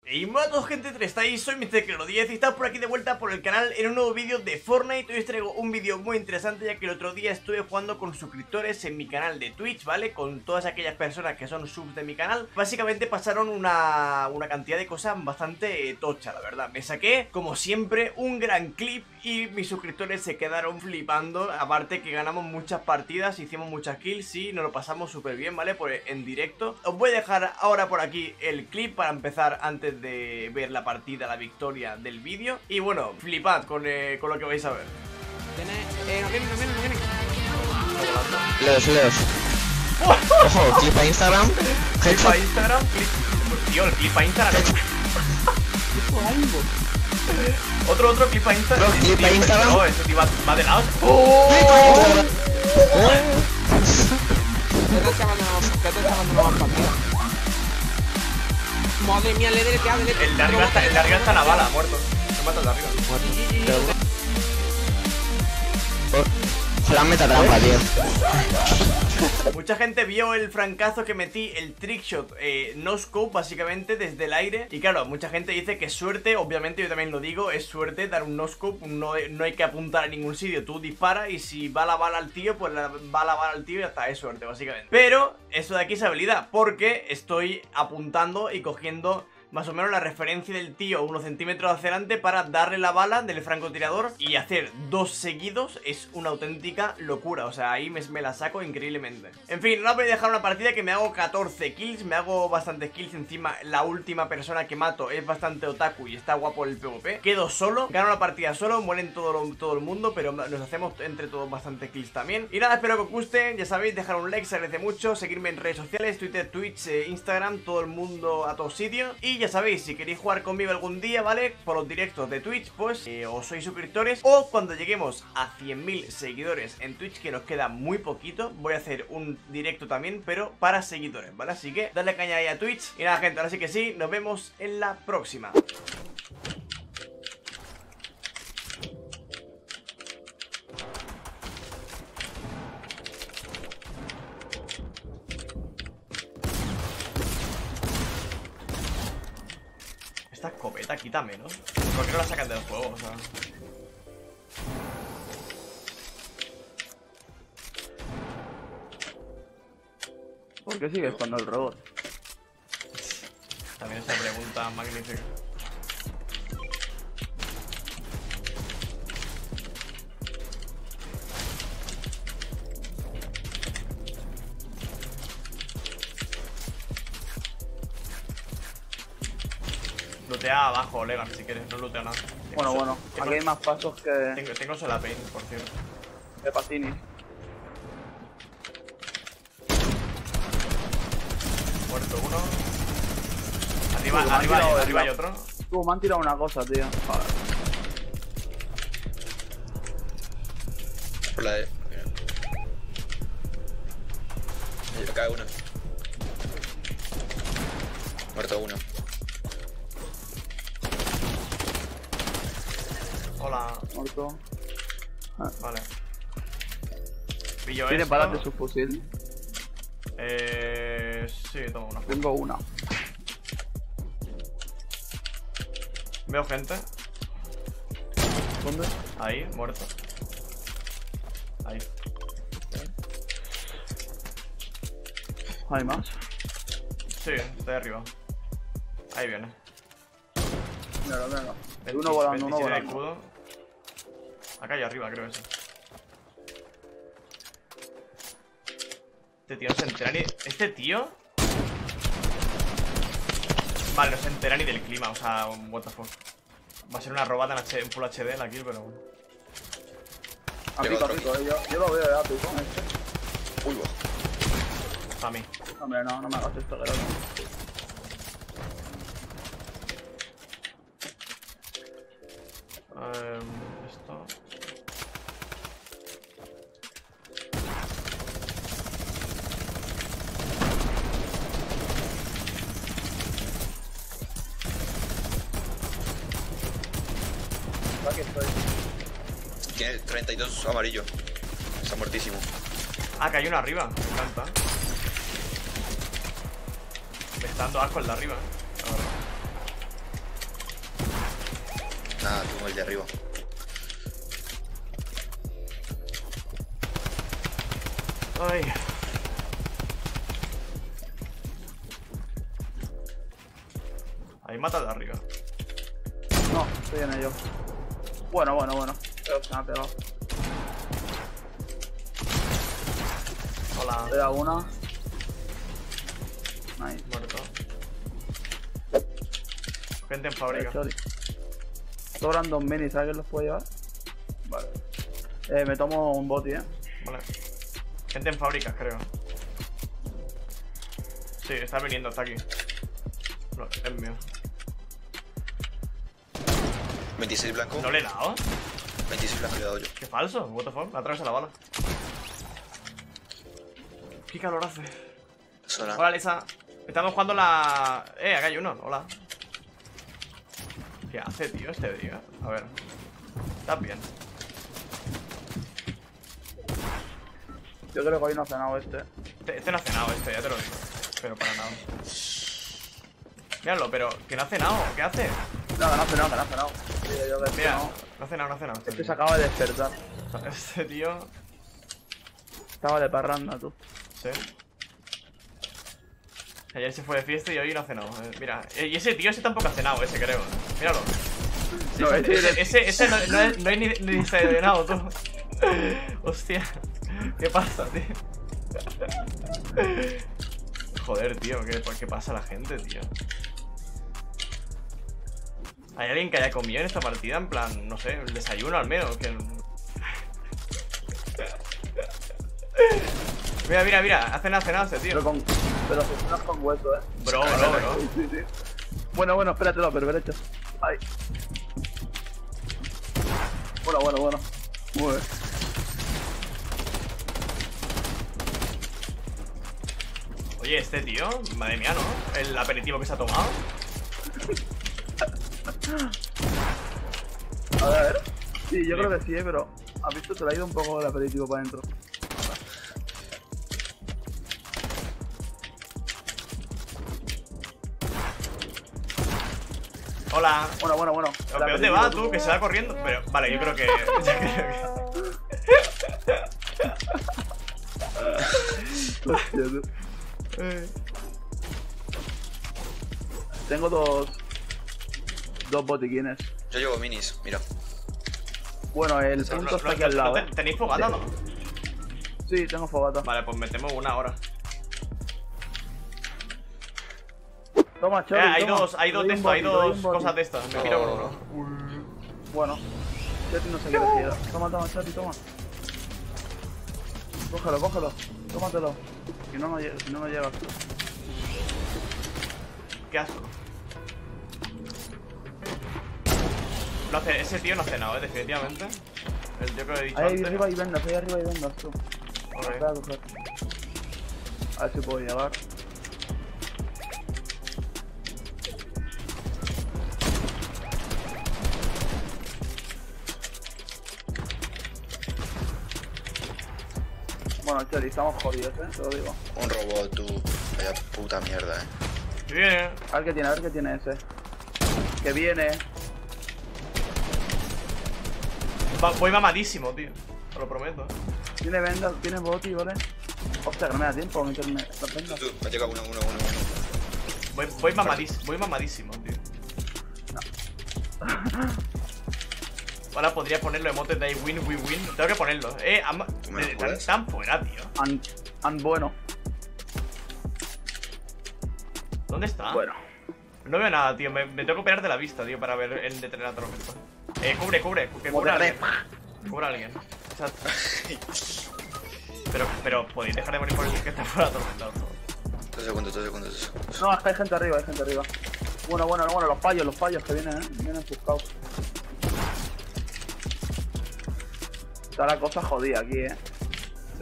Y hola a todos, gente, ¿cómo estáis? Soy MrClero10 y estamos por aquí de vuelta por el canal en un nuevo vídeo de Fortnite. Hoy os traigo un vídeo muy interesante, ya que el otro día estuve jugando con suscriptores en mi canal de Twitch, ¿vale? Con todas aquellas personas que son subs de mi canal. Básicamente pasaron una cantidad de cosas bastante tocha, la verdad. Me saqué, como siempre, un gran clip y mis suscriptores se quedaron flipando. Aparte que ganamos muchas partidas, hicimos muchas kills y nos lo pasamos súper bien, ¿vale? En directo. Os voy a dejar ahora por aquí el clip para empezar antes de ver la partida, la victoria del vídeo. Y bueno, flipad con lo que vais a ver. No vienen. Leos. Ojo, clip a Instagram. Clip a Instagram, tío, el clip a Instagram. Otro clip a Instagram. Clip a Instagram. No, ese tío va de lado. ¿Qué te abandonamos partida? Madre mía, le he deleteado. El de arriba está la bala, muerto. Se mata el de arriba. Se la meta trampa, tío. Mucha gente vio el francazo que metí, el trickshot no scope, básicamente desde el aire. Y claro, mucha gente dice que es suerte. Obviamente yo también lo digo, es suerte dar un no scope. No hay que apuntar a ningún sitio, tú disparas y si va la bala al tío, pues va la bala al tío y ya está, es suerte básicamente. Pero eso de aquí es habilidad, porque estoy apuntando y cogiendo más o menos la referencia del tío unos centímetros hacia adelante para darle la bala del francotirador. Y hacer dos seguidos es una auténtica locura. O sea, ahí me la saco increíblemente. En fin, no voy a dejar una partida que me hago 14 kills. Me hago bastantes kills. Encima la última persona que mato es bastante otaku y está guapo el PvP. Quedo solo, gano la partida solo, mueren todo el mundo, pero nos hacemos entre todos bastantes kills también. Y nada, espero que os guste. Ya sabéis, dejar un like, se agradece mucho. Seguirme en redes sociales, Twitter, Twitch, Instagram, todo el mundo a todos sitios. Y ya sabéis, si queréis jugar conmigo algún día, ¿vale? Por los directos de Twitch, pues os sois suscriptores. O cuando lleguemos a 100.000 seguidores en Twitch, que nos queda muy poquito, voy a hacer un directo también, pero para seguidores, ¿vale? Así que dale caña ahí a Twitch. Y nada, gente, ahora sí que sí, nos vemos en la próxima. Esta escopeta quítame, ¿no? ¿Por qué no la sacan del juego? O sea... ¿Por qué sigues con el robot? También esa pregunta magnífica. Lootea abajo, Legan, si quieres, no lootea nada. Bueno, aquí hay más pasos que Tengo sola pain, por cierto. de Pacini. Muerto uno. Arriba hay otro. Me han tirado una cosa, tío. Joder. Por la de. Mira. Acá uno. Muerto uno. Hola. Muerto. Vale. Pillo ¿Tiene esto. balas de su fusil? Sí, toma una. Tengo una. Veo gente. ¿Dónde? Ahí, muerto. Ahí. ¿Hay más? Sí, estoy arriba. Ahí viene. Mira. Uno volando, 27 uno de volando. escudo. Acá hay arriba, creo ese. Este tío no se entera ni... ¿Este tío? Vale, no se entera ni del clima, o sea, what the fuck. Va a ser una robada en Full HD la kill, pero bueno. Rico, yo lo veo ya, tú con este. Uy, va. Para mí. Hombre, no me hagas esto, que Esto... Aquí estoy. Tiene 32 amarillo. Está muertísimo. Ah, que hay uno arriba, me encanta. Me está dando asco el de arriba, la verdad. Nada, tú el de arriba. Ay. Ahí mata de arriba. No, estoy en ello. Bueno. Pero se me ha pegado. Hola. Voy a una. Nice. Muerto. Gente en fábrica. Sorry. Sobran 2 minis, ¿sabes quién los puede llevar? Vale. Me tomo un boti, Vale. Gente en fábricas, creo. Sí, está viniendo, está aquí. No, es mío. 26 blanco. ¿No le he dado? 26 blanco le he dado yo. Qué falso, what the fuck, me atraviesa la bala. Qué calor hace. Sola. Hola, Lisa. Estamos jugando la... acá hay uno, hola. ¿Qué hace, tío, este día? A ver. ¿Estás bien? Yo creo que hoy no ha cenado este. Este no ha cenado, ya te lo digo. Pero para nada. Míralo, pero que no ha cenado, ¿qué hace? No, que no ha cenado. Sí, yo que Mira, no. no ha cenado. Este se acaba de despertar. Este tío... Estaba de parranda, tú. Sí. Ayer se fue de fiesta y hoy no ha cenado. Mira, y ese tío tampoco ha cenado, ese creo. Míralo. Sí, No, ese no es ni desayunado, tú. Hostia. ¿Qué pasa, tío? Joder, tío, ¿qué pasa a la gente, tío? ¿Hay alguien que haya comido en esta partida? En plan, no sé, el desayuno al menos. Que... Mira, ha cenado ese tío. Pero se cenas con hueso, Bro. Sí. Bueno, espératelo, pero derecho. Ay. Bueno. Muy bien. Oye, este tío, madre mía, ¿no? El aperitivo que se ha tomado. A ver. Sí, yo creo que sí, pero has visto, te le ha ido un poco el aperitivo para adentro. Hola. Bueno. ¿Pero dónde va tú? Que se va corriendo. Pero, vale, yo creo que... Hostia, tú. Tengo dos botiquines. Yo llevo minis, mira. Bueno, el punto está aquí al lado. ¿Tenéis fogata, no? Sí, tengo fogata. Vale, pues metemos una ahora. Toma, Chori, Hay toma. dos de esto, hay dos cosas de estas. Me tiro con uno. Bueno, Chori no se quiere girar. Toma, Chori, toma. Cógelo. Tómatelo. Si no llegas. Qué asco. No hace, ese tío no ha cenado, definitivamente. El tío que he dicho Ahí antes. arriba hay vendas, tú. Ok. Espera, coger. A ver si puedo llegar. Bueno, Chori, estamos jodidos, te lo digo. Un robot, tú. Vaya puta mierda, Que viene. A ver qué tiene ese. Que viene. Voy mamadísimo, tío. Te lo prometo. Tiene vendas, tiene boti, ¿vale? Hostia, que no me da tiempo a meterme las vendas. Tú, me llega uno. Voy mamadísimo, tío. Ahora podría ponerlo emotes de win. Tengo que ponerlo. ¿Tú me lo juras? Tan fuera, tío. Bueno. ¿Dónde está? Bueno. No veo nada, tío. Me tengo que operar de la vista, tío, para ver el detener la tormenta. Cubre. Que Como cubra a te alguien. Cubra a alguien. Exacto. Pero podéis dejar de morir por el que está fuera de la tormenta, por favor. 2 segundos. No, es que hay gente arriba, Bueno, los fallos que vienen, vienen buscados. Está la cosa jodida aquí, Sí.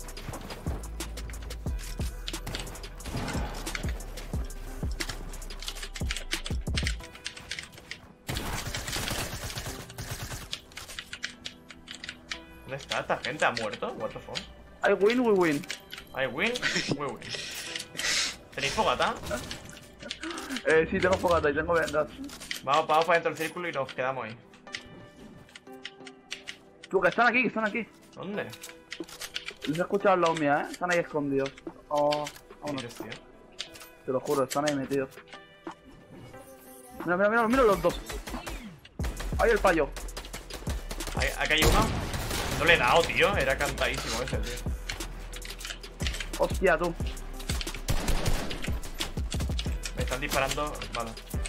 ¿Dónde está esta gente? ¿Ha muerto? What the fuck? Hay win. ¿Hay win? Win. ¿Tenéis fogata? Sí, tengo fogata y tengo vendas. Vamos para dentro del círculo y nos quedamos ahí. Tú, que están aquí, que están aquí. ¿Dónde? Les he escuchado al lado mía, Están ahí escondidos. Oh, vámonos. Dices, tío. Te lo juro, están ahí metidos. Mira, mira, mira, mira los dos. Ahí el payo. Aquí hay uno. No le he dado, tío. Era cantadísimo ese, tío. Hostia, tú. Me están disparando. Vale.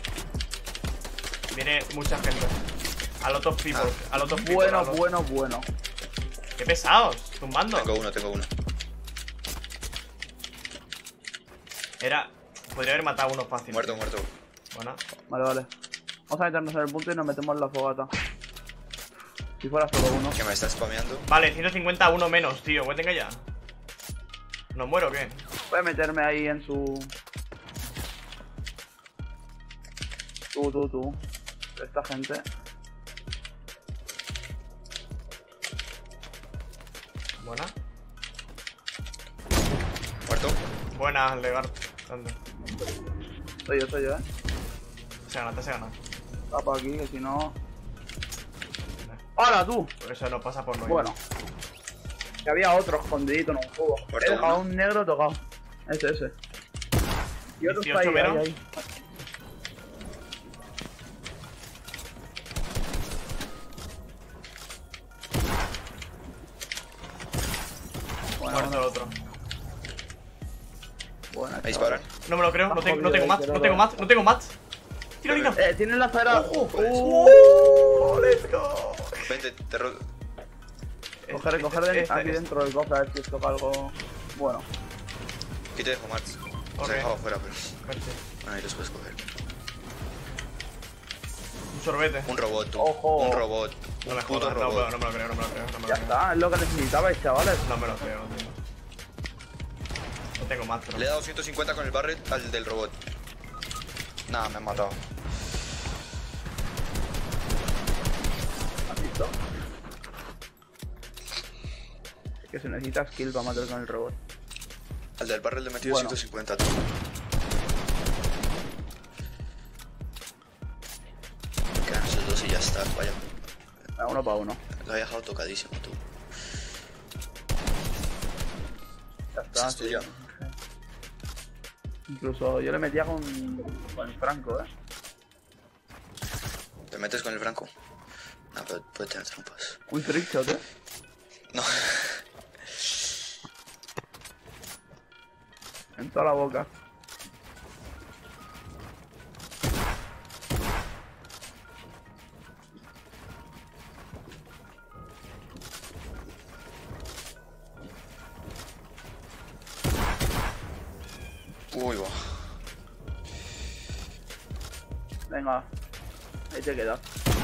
Viene mucha gente. A lot of people. A lot of people. Bueno, a lot- bueno, bueno. Qué pesados. Tumbando. Tengo uno. Era. Podría haber matado a uno fácil. Muerto. Buena. Vale, vale. Vamos a meternos en el punto y nos metemos en la fogata. Si fuera solo uno. Que me está spameando. Vale, 150 a uno menos, tío. Que tenga ya. ¿No muero o qué? Voy a meterme ahí en su... Tú. Esta gente. Buena. Muerto. Buena, Legar. Grande. Soy yo, Se gana. Tapa aquí, que si no... ¡Hala, tú! Por eso no pasa por no ir. Bueno. Que había otro escondidito en un cubo. Muerto He dejado uno. un negro tocado. Ese. Y otro está 18 ahí, menos. ahí. Muerto el otro. Buena, Ahí chaval. disparan. No me lo creo. No Jodido, tengo ahí, mats. quiero No tengo ver. mats. No tengo mats. Tiro. Tienen la acera. ¡Ojo! ¡Oh! ¡Let's go! Vente, te robo. Coger Esta, aquí dentro del cofre a ver si os toca algo bueno. Aquí te dejo, Marx. Os Ok. he dejado afuera, pero. Vente. Bueno, ahí los puedes coger. Un sorbete. Un robot, tú. Ojo. Un robot. No me Un puto jodas. No robot. me lo creo. Ya está, es lo que necesitabais, chavales. No me lo creo, tío. No tengo mats, bro. Le he dado 150 con el barret al del robot. Nada, me han matado. ¿Has visto? Es que se necesita skill para matar con el robot. Al del barret le he metido Bueno. 150, tú. Quedan esos dos y ya está, vaya. Uno para uno. Lo he dejado tocadísimo, tú. Ya Esa está. es tuya. Incluso yo le metía con el Franco, ¿Te metes con el Franco? No, pero puede tener trampas. Un trickshot, No. En toda la boca. Uy, va. Venga. Ahí te quedas.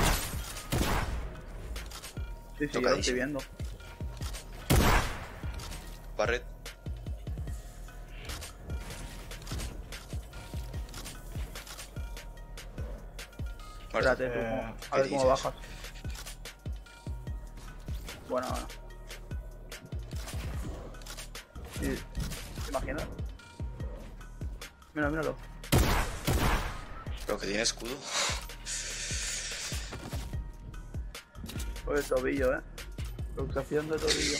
Sí, yo lo estoy Tocadísimo. viendo. Barret. Muerto. Espérate, tú, a ¿qué ver cómo dices? bajas. Bueno. Sí, ¿te imaginas? Míralo. Pero que tiene escudo. Por el tobillo, Luxación de tobillo.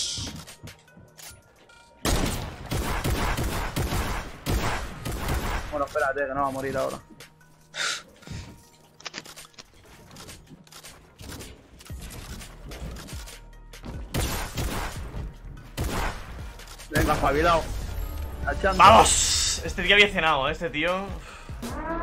Bueno, espérate, que no va a morir ahora. Venga, espabilado. Achando. ¡Vamos! Este tío había cenado, este tío.